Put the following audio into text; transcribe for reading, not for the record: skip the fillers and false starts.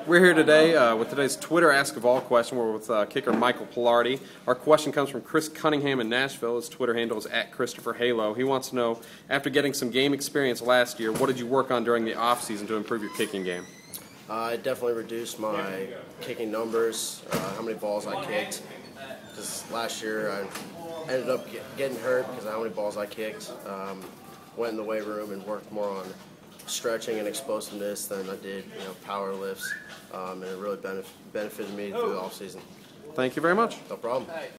We're here today with today's Twitter Ask of All question. We're with kicker Michael Pilardi. Our question comes from Chris Cunningham in Nashville. His Twitter handle is @ChristopherHalo. He wants to know, after getting some game experience last year, what did you work on during the offseason to improve your kicking game? I definitely reduced my kicking numbers, how many balls I kicked. Because last year I ended up getting hurt because of how many balls I kicked. Went in the weight room and worked more on stretching and explosiveness than I did, power lifts, and it really benefited me through the off season. Thank you very much. No problem.